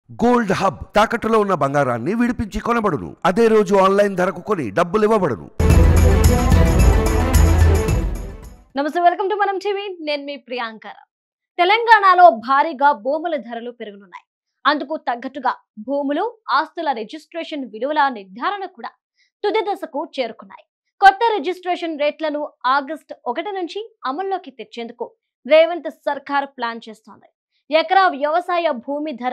Gold hub తాకట్టులో ఉన్న బంగారాన్ని విడిపించి కొనబడును. అదే రోజు ఆన్లైన్ ధరకు కొని డబ్బులు ఇవ్వబడును. నమస్తే, వెల్కమ్ టు మనం టీవీ. నేను మీ ప్రియాంక. తెలంగాణలో భారీగా భూముల ధరలు పెరగనున్నాయి. అందుకు తగ్గట్టుగా భూములు, ఆస్తుల రిజిస్ట్రేషన్ విలువల నిర్ధారణ కూడా తుది దశకు చేరుకున్నాయి. కొత్త రిజిస్ట్రేషన్ రేట్లను ఆగస్టు 1 నుంచి అమల్లోకి తెచ్చేందుకు రేవంత్ సర్కార్ ప్లాన్ చేస్తోంది. ఎకరా వ్యవసాయ భూమి ధర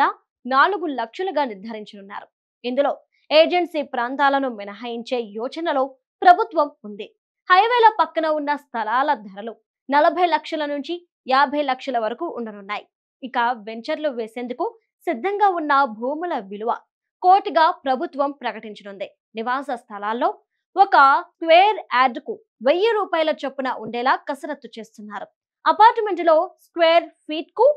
4 లక్షలుగా నిర్ధారించనున్నారు. ఇందులో ఏజెన్సీ ప్రాంతాలను మినహాయించే యోచనలో ప్రభుత్వం ఉంది. హైవేల పక్కన ఉన్న స్థలాల ధరలు 40 లక్షల నుంచి 50 లక్షల వరకు ఉండనున్నాయి. ఇక వెంచర్లు వేసేందుకు సిద్ధంగా ఉన్న భూముల విలువ కోటిగా ప్రభుత్వం ప్రకటించనుంది. నివాస స్థలాల్లో ఒక స్క్వేర్ యార్డుకు 1000 రూపాయల చొప్పున ఉండేలా కసరత్తు చేస్తున్నారు. అపార్ట్మెంటులో స్క్వేర్ ఫీట్ కు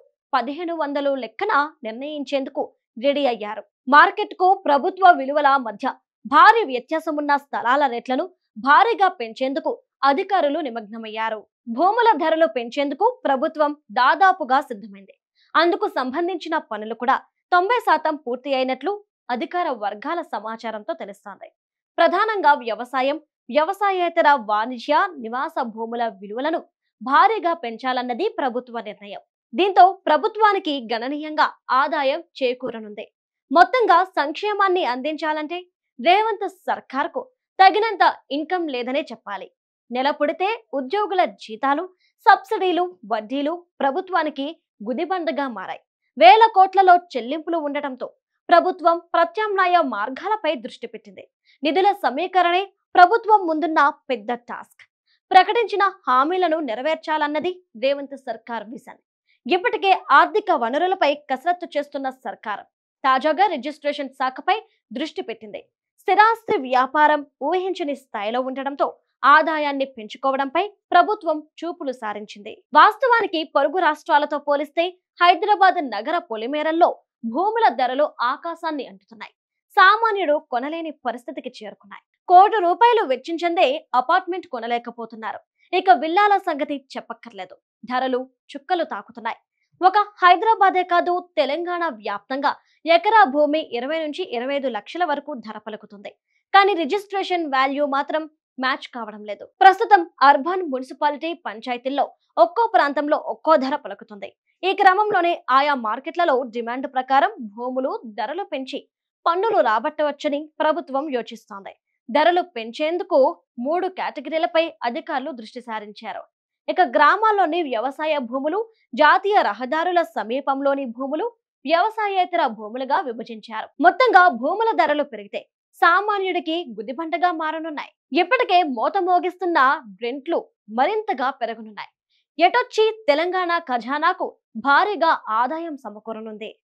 1500 లెక్కన నిర్ణయించేందుకు రెడీ అయ్యారు. మార్కెట్ కు ప్రభుత్వ విలువల మధ్య భారీ వ్యత్యాసమున్న స్థలాల రేట్లను భారీగా పెంచేందుకు అధికారులు నిమగ్నమయ్యారు. భూముల ధరలు పెంచేందుకు ప్రభుత్వం దాదాపుగా సిద్ధమైంది. అందుకు సంబంధించిన పనులు కూడా 90% పూర్తి అయినట్లు అధికార వర్గాల సమాచారంతో తెలుస్తోంది. ప్రధానంగా వ్యవసాయం, వ్యవసాయేతర వాణిజ్య, నివాస భూముల విలువలను భారీగా పెంచాలన్నది ప్రభుత్వ నిర్ణయం. దీంతో ప్రభుత్వానికి గణనీయంగా ఆదాయం చేకూరనుంది. మొత్తంగా సంక్షేమాన్ని అందించాలంటే రేవంత్ సర్కార్కు తగినంత ఇన్కమ్ లేదనే చెప్పాలి. నెల పుడితే ఉద్యోగుల జీతాలు, సబ్సిడీలు, వడ్డీలు ప్రభుత్వానికి గుదిబండగా మారాయి. వేల కోట్లలో చెల్లింపులు ఉండటంతో ప్రభుత్వం ప్రత్యామ్నాయ మార్గాలపై దృష్టి పెట్టింది. నిధుల సమీకరణే ప్రభుత్వం ముందున్న పెద్ద టాస్క్. ప్రకటించిన హామీలను నెరవేర్చాలన్నది రేవంత్ సర్కార్ విజన్. ఇప్పటికే ఆర్థిక వనరులపై కసరత్తు చేస్తున్న సర్కార్ తాజాగా రిజిస్ట్రేషన్ శాఖపై దృష్టి పెట్టింది. స్థిరాస్తి వ్యాపారం ఊహించని స్థాయిలో ఉండడంతో ఆదాయాన్ని పెంచుకోవడంపై ప్రభుత్వం చూపులు సారించింది. వాస్తవానికి పొరుగు రాష్ట్రాలతో పోలిస్తే హైదరాబాద్ నగర పొలిమేరల్లో భూముల ధరలు ఆకాశాన్ని అంటుతున్నాయి. సామాన్యుడు కొనలేని పరిస్థితికి చేరుకున్నాయి. ₹1 వెచ్చించందే అపార్ట్మెంట్ కొనలేకపోతున్నారు. ఇక విల్లాల సంగతి చెప్పక్కర్లేదు. ధరలు చుక్కలు తాకుతున్నాయి. ఒక హైదరాబాదే కాదు, తెలంగాణ వ్యాప్తంగా ఎకరా భూమి 20 నుంచి 25 లక్షల వరకు ధర పలుకుతుంది. కానీ రిజిస్ట్రేషన్ వాల్యూ మాత్రం మ్యాచ్ కావడం లేదు. ప్రస్తుతం అర్బన్, మున్సిపాలిటీ, పంచాయతీల్లో ఒక్కో ప్రాంతంలో ఒక్కో ధర పలుకుతుంది. ఈ క్రమంలోనే ఆయా మార్కెట్లలో డిమాండ్ ప్రకారం భూములు ధరలు పెంచి పన్నులు రాబట్టవచ్చని ప్రభుత్వం యోచిస్తోంది. ధరలు పెంచేందుకు 3 కేటగిరీలపై అధికారులు దృష్టి సారించారు. ఇక గ్రామాల్లోని వ్యవసాయ భూములు, జాతీయ రహదారుల సమీపంలోని భూములు, వ్యవసాయేతర భూములుగా విభజించారు. మొత్తంగా భూముల ధరలు పెరిగితే సామాన్యుడికి గుదిబండగా మారనున్నాయి. ఇప్పటికే మోత మోగిస్తున్న రెంట్లు మరింతగా పెరగనున్నాయి. ఎటొచ్చి తెలంగాణ ఖజానాకు భారీగా ఆదాయం సమకూరనుంది.